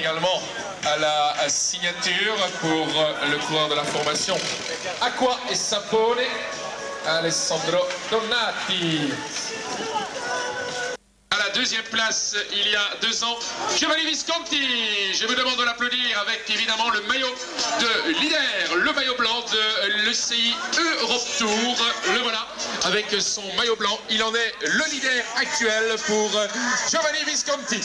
également à la signature pour le coureur de la formation Acqua e Sapone, Alessandro Donati. À la deuxième place, il y a 2 ans, Giovanni Visconti. Je vous demande de l'applaudir avec évidemment le maillot de leader, le maillot blanc de l'ECI Europe Tour. Le voilà, avec son maillot blanc. Il en est le leader actuel pour Giovanni Visconti.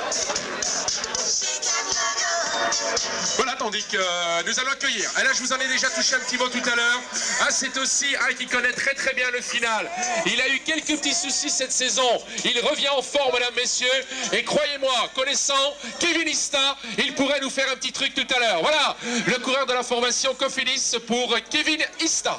Voilà, tandis que nous allons accueillir. Et là, je vous en ai déjà touché un petit mot tout à l'heure. Ah, c'est aussi un qui connaît très très bien le final. Il a eu quelques petits soucis cette saison. Il revient en forme, mesdames, messieurs. Et croyez-moi, connaissant Kevin Ista, il pourrait nous faire un petit truc tout à l'heure. Voilà, le coureur de la formation Cofidis pour Kevin Ista.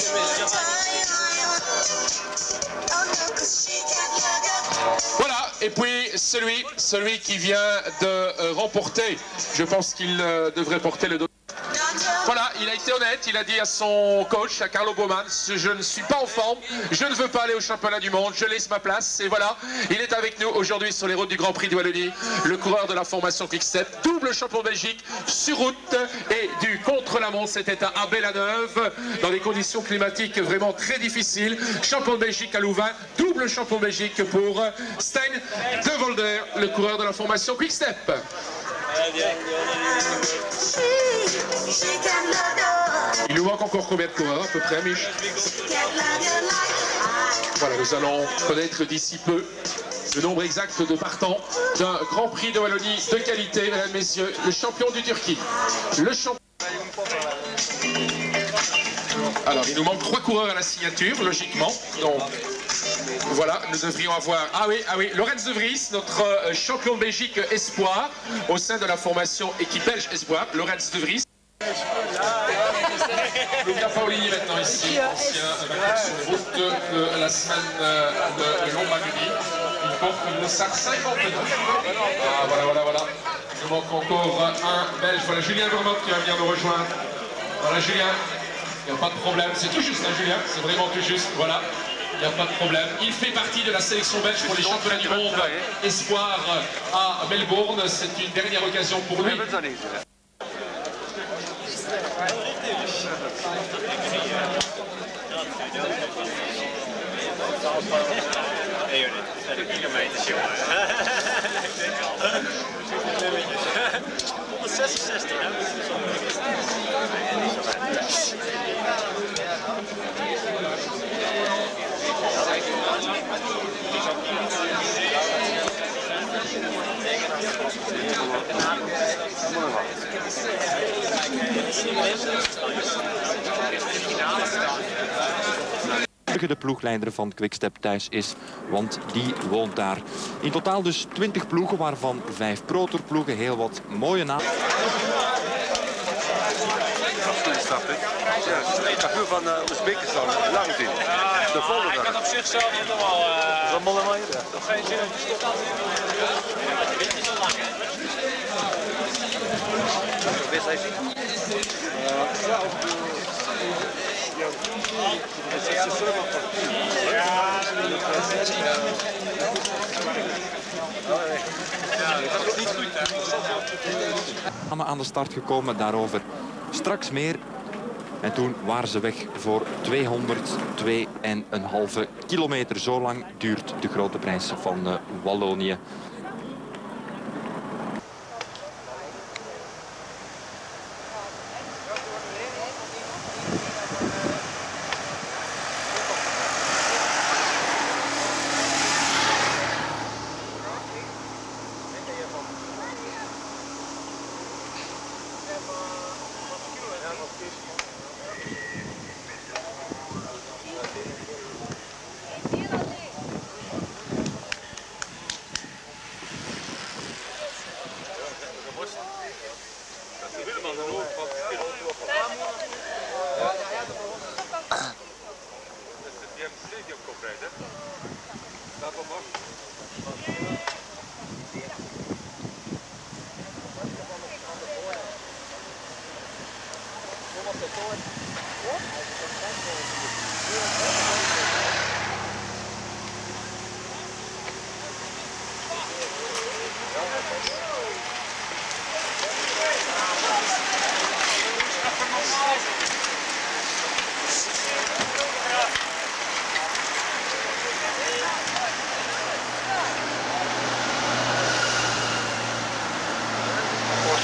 Voilà, et puis celui qui vient de remporter, je pense qu'il devrait porter le dos. Voilà, il a été honnête, il a dit à son coach, à Carlo Baumann, je ne suis pas en forme, je ne veux pas aller au championnat du monde, je laisse ma place, et voilà, il est avec nous aujourd'hui sur les routes du Grand Prix de Wallonie, le coureur de la formation Quick-Step, double champion de Belgique, sur route et du contre-la-montre, c'était à Abbe-la-Neuve, dans des conditions climatiques vraiment très difficiles, champion de Belgique à Louvain, double champion de Belgique pour Stein de Volder, le coureur de la formation Quick-Step. Il nous manque encore combien de coureurs à peu près, Mich? Voilà, nous allons connaître d'ici peu le nombre exact de partants d'un Grand Prix de Wallonie de qualité, mesdames, messieurs, le champion du Turquie. Le champion... Alors, il nous manque 3 coureurs à la signature, logiquement. Donc, voilà, nous devrions avoir... Ah oui, Lorenz de Vries, notre champion de Belgique espoir, au sein de la formation équipe belge espoir, Lorenz de Vries. Luca Paolini maintenant ici, ancien vainqueur sur les routes de la semaine de Lombardie. Il porte le sac 59. Ah, voilà. Il nous manque encore un belge. Voilà, Julien Vermont qui va venir nous rejoindre. Voilà, Julien, il n'y a pas de problème. C'est tout juste, hein, Julien, c'est vraiment tout juste. Voilà. Il n'y a pas de problème. Il fait partie de la sélection belge pour les championnats du monde espoir à Melbourne. C'est une dernière occasion pour lui. De ploegleider van Quick-Step thuis is, want die woont daar. In totaal dus 20 ploegen, waarvan 5 Pro-Tour ploegen, heel wat mooie namen. Ja, veel van Oezbekistan, lang in. De volgende. Ik had op zichzelf niet normaal. Dat moet helemaal niet. Nog geen zin om te stoppen. Dit is al lang, hè? Wist hij zien? Ja, Aan de start gekomen, daarover straks meer. En toen waren ze weg voor 202,5 kilometer. Zo lang duurt de grote prijs van Wallonië.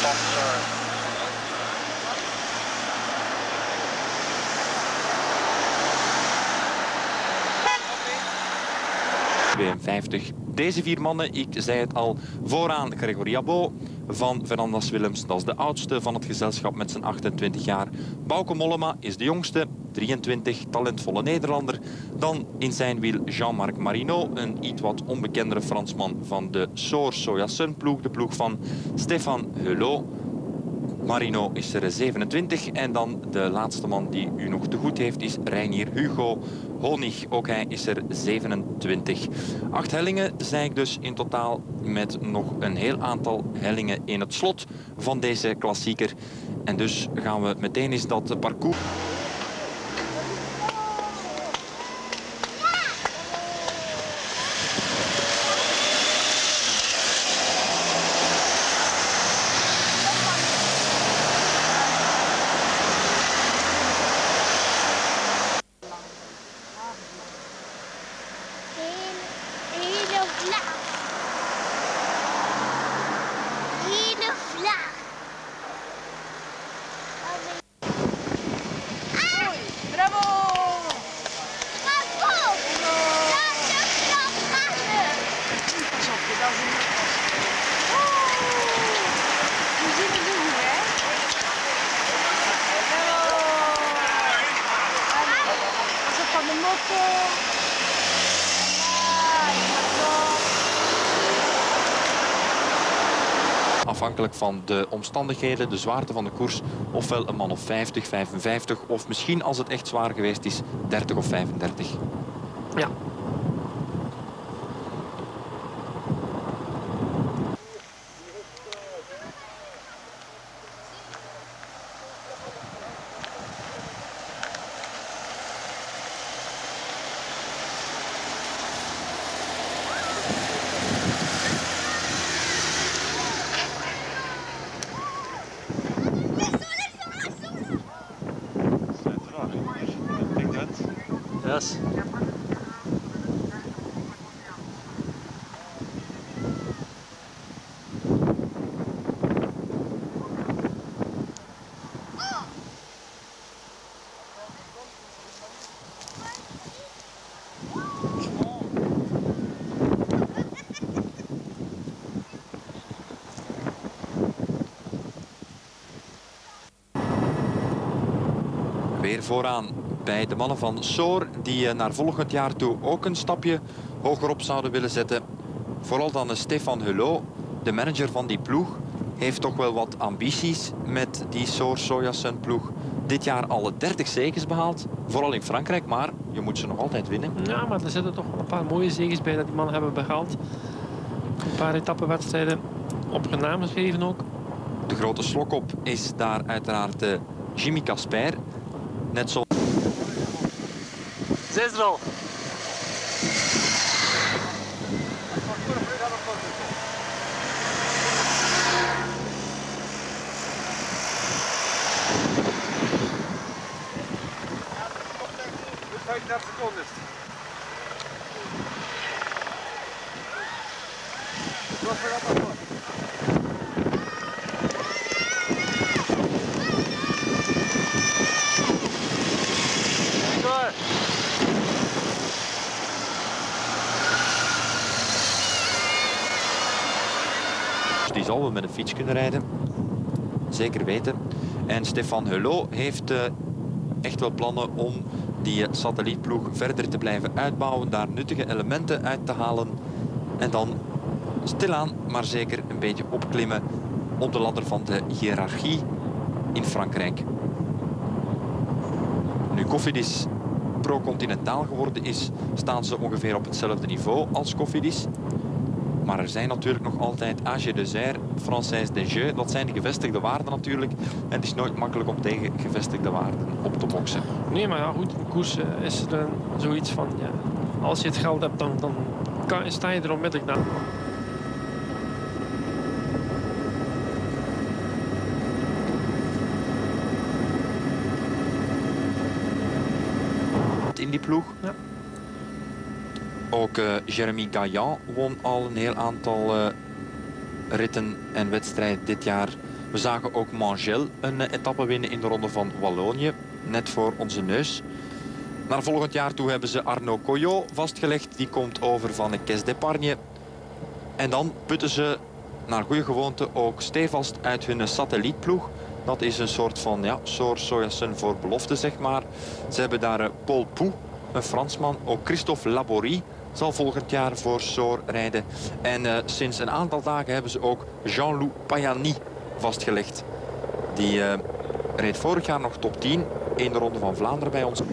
52. Deze 4 mannen, ik zei het al, vooraan Gregory Abbo van Fernandes Willems. Dat is de oudste van het gezelschap met zijn 28 jaar. Bauke Mollema is de jongste, 23, talentvolle Nederlander. Dan in zijn wiel Jean-Marc Marino, een iets wat onbekendere Fransman van de Soor Sojasun ploeg, de ploeg van Stéphane Hulot. Marino is er 27 en dan de laatste man die u nog te goed heeft is Reinier Hugo Honig. Ook hij is er 27. 8 hellingen zei ik dus in totaal met nog een heel aantal hellingen in het slot van deze klassieker. En dus gaan we meteen eens dat parcours... Afhankelijk van de omstandigheden, de zwaarte van de koers, ofwel een man of 50, 55 of misschien als het echt zwaar geweest is, 30 of 35. Ja. Yes. Weer vooraan bij de mannen van Soor, die naar volgend jaar toe ook een stapje hogerop zouden willen zetten. Vooral dan Stéphane Hulot, de manager van die ploeg, heeft toch wel wat ambities met die Soor Sojasun ploeg. Dit jaar alle 30 zeges behaald, vooral in Frankrijk, maar je moet ze nog altijd winnen. Ja, maar er zitten toch wel een paar mooie zeges bij dat die mannen hebben behaald. Een paar etappenwedstrijden op hun naam geschreven ook. De grote slokop is daar uiteraard Jimmy Casper. Net zo. Zesrol. Die zal wel met een fiets kunnen rijden. Zeker weten. En Stéphane Hulot heeft echt wel plannen om die satellietploeg verder te blijven uitbouwen. Daar nuttige elementen uit te halen. En dan stilaan, maar zeker een beetje opklimmen op de ladder van de hiërarchie in Frankrijk. Nu Cofidis pro-continentaal geworden is, staan ze ongeveer op hetzelfde niveau als Cofidis. Maar er zijn natuurlijk nog altijd AG Desert, Française des Jeux. Dat zijn de gevestigde waarden natuurlijk. En het is nooit makkelijk om tegen gevestigde waarden op te boksen. Nee, maar ja, goed, in koers is er zoiets van, ja, als je het geld hebt, dan sta je er onmiddellijk na. In die ploeg. Ja. Ook Jérémy Gaillan won al een heel aantal ritten en wedstrijden dit jaar We zagen ook Mangel een etappe winnen in de ronde van Wallonië. Net voor onze neus. Naar volgend jaar toe hebben ze Arnaud Coyot vastgelegd. Die komt over van Caisse d'Epargne. En dan putten ze naar goede gewoonte ook stevast uit hun satellietploeg. Dat is een soort van, ja, Sojassen voor belofte, zeg maar. Ze hebben daar Paul Pou, een Fransman. Ook Christophe Laborie zal volgend jaar voor Soor rijden. En sinds een aantal dagen hebben ze ook Jean-Loup Payani vastgelegd. Die reed vorig jaar nog top 10 in de Ronde van Vlaanderen bij ons.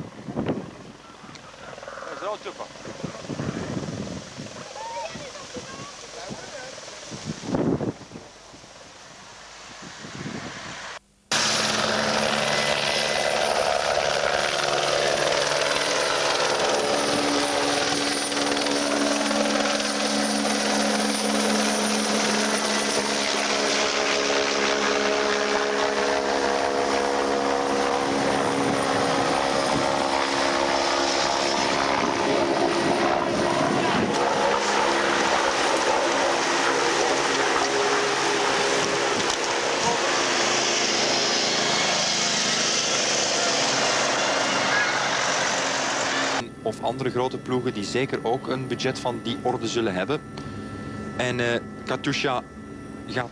Of andere grote ploegen die zeker ook een budget van die orde zullen hebben. En Katusha gaat...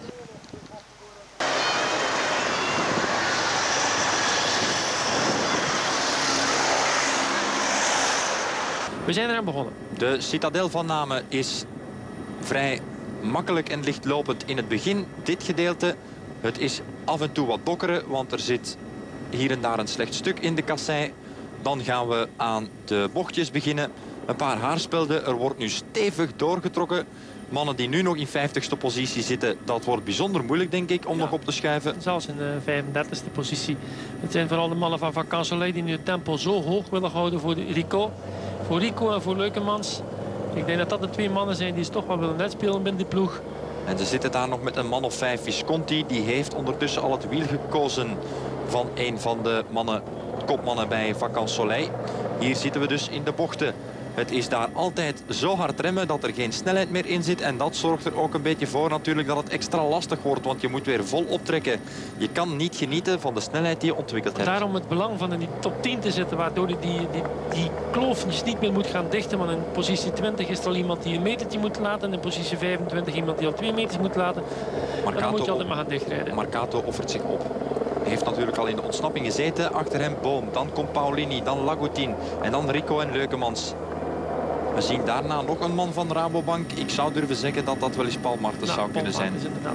We zijn eraan begonnen. De Citadel van Namen is vrij makkelijk en lichtlopend in het begin. Dit gedeelte, het is af en toe wat dokkeren, want er zit hier en daar een slecht stuk in de kassei. Dan gaan we aan de bochtjes beginnen. Een paar haarspelden. Er wordt nu stevig doorgetrokken. Mannen die nu nog in 50ste positie zitten, dat wordt bijzonder moeilijk, denk ik, om nog op te schuiven. Zelfs in de 35ste positie. Het zijn vooral de mannen van Vacances Soleil die nu het tempo zo hoog willen houden voor Rico. Voor Rico en voor Leukemans. Ik denk dat dat de twee mannen zijn die ze toch wel willen uitspelen binnen de ploeg. En ze zitten daar nog met een man of 5. Visconti, die heeft ondertussen al het wiel gekozen van een van de mannen, kopmannen bij Vacances Soleil. Hier zitten we dus in de bochten. Het is daar altijd zo hard remmen dat er geen snelheid meer in zit. En dat zorgt er ook een beetje voor natuurlijk dat het extra lastig wordt. Want je moet weer vol optrekken. Je kan niet genieten van de snelheid die je ontwikkeld hebt. Daarom het belang van in die top 10 te zitten. Waardoor je die kloof niet meer moet gaan dichten. Want in positie 20 is er al iemand die een metertje moet laten. En in positie 25 iemand die al 2 meters moet laten. Dan moet je altijd maar gaan dichtrijden. Marcato offert zich op. Hij heeft natuurlijk al in de ontsnapping gezeten. Achter hem Boom, dan komt Paulini, dan Lagoutin en dan Rico en Leukemans. We zien daarna nog een man van Rabobank. Ik zou durven zeggen dat dat wel eens Paul Martens zou kunnen zijn. Inderdaad.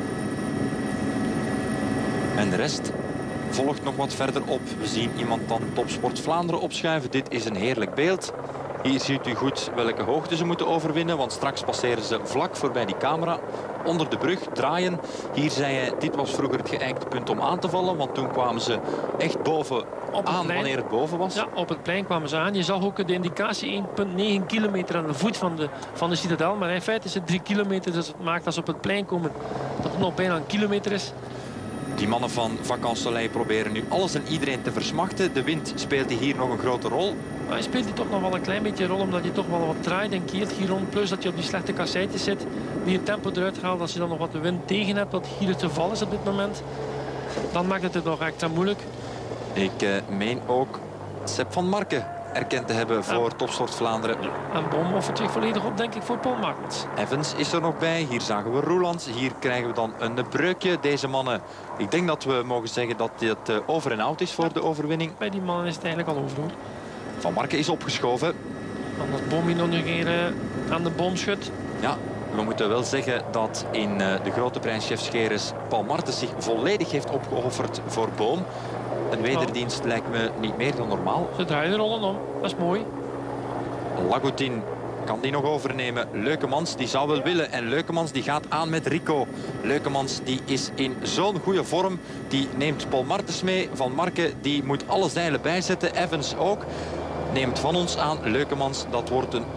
En de rest volgt nog wat verder op. We zien iemand dan Topsport Vlaanderen opschuiven. Dit is een heerlijk beeld. Hier ziet u goed welke hoogte ze moeten overwinnen. Want straks passeren ze vlak voorbij die camera. Onder de brug draaien. Hier zei hij, dit was vroeger het geëikte punt om aan te vallen. Want toen kwamen ze echt boven aan wanneer het boven was. Ja, op het plein kwamen ze aan. Je zag ook de indicatie 1,9 kilometer aan de voet van de Citadel. Maar in feite is het 3 kilometer. Dus het maakt als ze op het plein komen dat het nog bijna een kilometer is. Die mannen van Vacances Soleil proberen nu alles en iedereen te versmachten. De wind speelt hier nog een grote rol. Maar hij speelt hier toch nog wel een klein beetje een rol, omdat je toch wel wat draait en keert hier rond. Plus dat je op die slechte kasseitjes zit, die je tempo eruit haalt. Als je dan nog wat de wind tegen hebt, wat hier het geval is op dit moment, dan maakt het nog extra moeilijk. Ik meen ook Sepp van Marken erkend te hebben voor Topsport Vlaanderen. En Boom offert zich volledig op, denk ik, voor Paul Martens. Evans is er nog bij. Hier zagen we Roelands. Hier krijgen we dan een breukje. Deze mannen, ik denk dat we mogen zeggen dat het over en out is voor de overwinning. Bij die mannen is het eigenlijk al over. Van Marken is opgeschoven. Anders Boom hier nog een keer aan de boom schudt. Ja, we moeten wel zeggen dat in de grote prijs Chef Scheres Paul Martens zich volledig heeft opgeofferd voor Boom. Een wederdienst lijkt me niet meer dan normaal. Ze draaien de rollen om, dat is mooi. Lagoutin kan die nog overnemen. Leukemans die zou wel willen. En Leukemans die gaat aan met Rico. Leukemans die is in zo'n goede vorm. Die neemt Paul Martens mee. Van Marken die moet alle zeilen bijzetten. Evans ook. Neemt van ons aan. Leukemans, dat wordt een...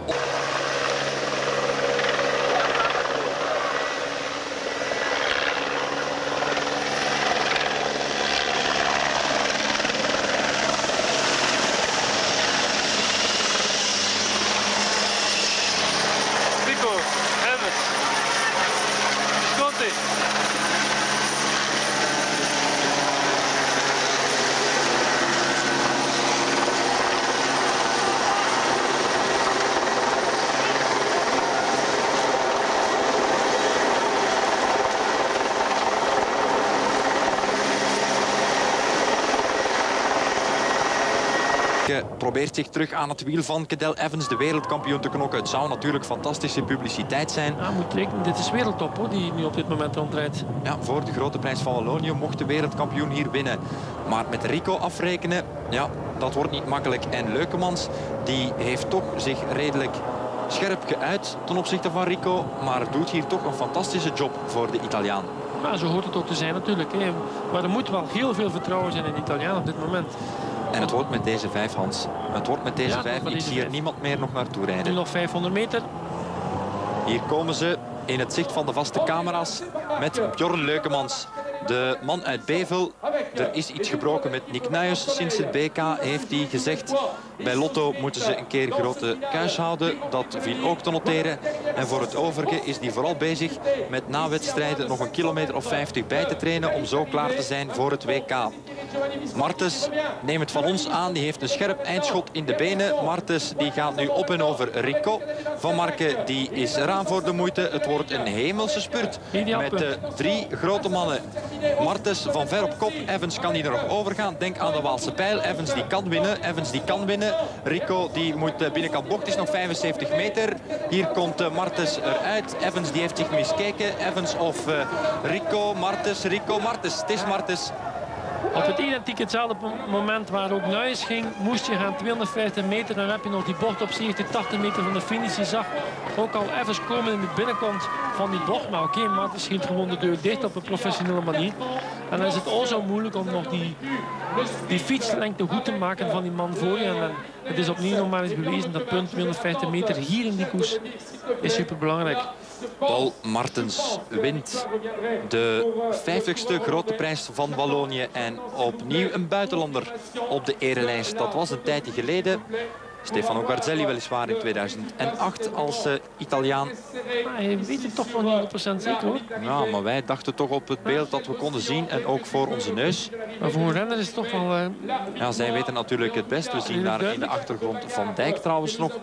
Marke probeert zich terug aan het wiel van Cadel Evans, de wereldkampioen, te knokken. Het zou natuurlijk fantastische publiciteit zijn. Ja, moet rekenen, dit is wereldtop hoor, die nu op dit moment rondrijdt. Ja, voor de grote prijs van Wallonië mocht de wereldkampioen hier winnen. Maar met Rico afrekenen, ja, dat wordt niet makkelijk. En Leukemans, die heeft toch zich redelijk scherp geuit ten opzichte van Rico. Maar doet hier toch een fantastische job voor de Italiaan. Maar zo hoort het ook te zijn natuurlijk. Hè. Maar er moet wel heel veel vertrouwen zijn in de Italiaan op dit moment. En het wordt met deze 5, Hans. Het wordt met deze 5. Ik zie er niemand meer nog naartoe rijden. Nu nog 500 meter. Hier komen ze in het zicht van de vaste camera's met Bjorn Leukemans. De man uit Bevel. Er is iets gebroken met Nick Nuyens sinds het BK, heeft hij gezegd. Bij Lotto moeten ze een keer grote kuis houden. Dat viel ook te noteren. En voor het overige is hij vooral bezig met na wedstrijden nog een kilometer of 50 bij te trainen om zo klaar te zijn voor het WK. Martens, neem het van ons aan, die heeft een scherp eindschot in de benen. Martens die gaat nu op en over Rico. Van Marke die is eraan voor de moeite. Het wordt een hemelse spurt met 3 grote mannen. Martens van ver op kop. Evans kan hier nog overgaan. Denk aan de Waalse pijl. Evans die kan winnen. Evans die kan winnen. Rico die moet binnenkant bocht. Is nog 75 meter. Hier komt Martens eruit. Evans die heeft zich miskeken. Evans of Rico. Martens. Rico. Martens. Het is Martens. Op het identiek hetzelfde moment waar ook Nuyens ging, moest je gaan 250 meter. Dan heb je nog die bocht op 70, 80 meter van de finish. Je zag ook al Evans komen in de binnenkant van die bocht. Maar oké, Martens schiet gewoon de deur dicht op een professionele manier. En dan is het ook zo moeilijk om nog die fietslengte goed te maken van die man voor je. En het is opnieuw nog maar eens bewezen dat punt 250 meter hier in die koers is superbelangrijk. Paul Martens wint de 50ste grote prijs van Wallonië en opnieuw een buitenlander op de erelijst. Dat was een tijdje geleden. Stefano Garzelli weliswaar in 2008 als Italiaan. Maar hij weet het toch nog niet 100% zeker hoor. Ja, maar wij dachten toch op het beeld dat we konden zien en ook voor onze neus. Maar voor een renner is het toch wel... Ja, zij weten natuurlijk het best. We zien daar in de achtergrond Van Dijk trouwens nog.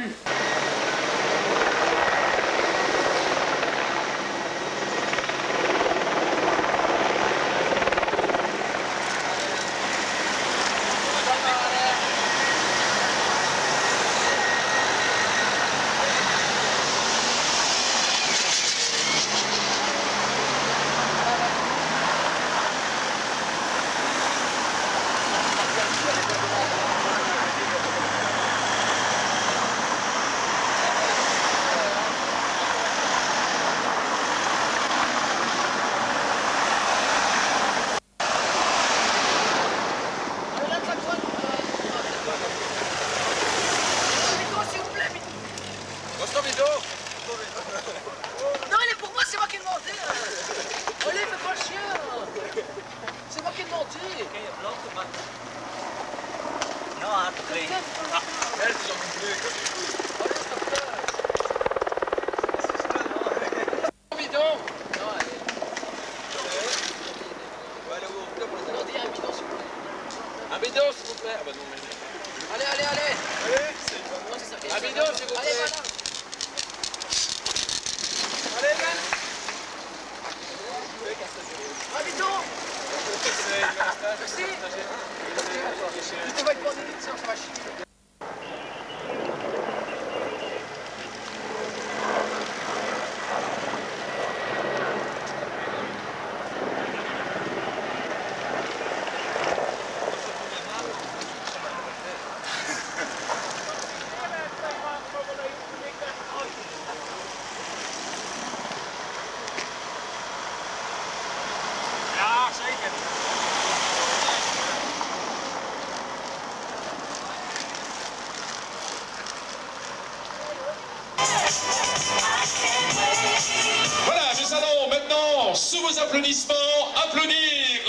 Voilà, nous allons maintenant, sous vos applaudissements, applaudir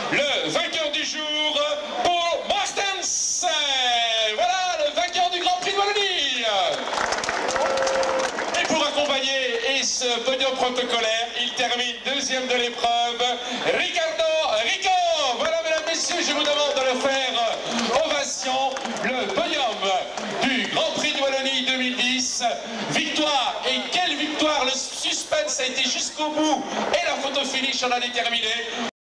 le vainqueur du jour, Paul Martens. Voilà, le vainqueur du Grand Prix de Wallonie. Et pour accompagner ce podium protocolaire, il termine deuxième de l'épreuve, Rico. Voilà, mesdames, messieurs, je vous demande de le faire ovation. Le podium du Grand Prix de Wallonie 2010. Victoire, et quelle victoire! Le suspense a été jusqu'au bout et la photo finish en a déterminé.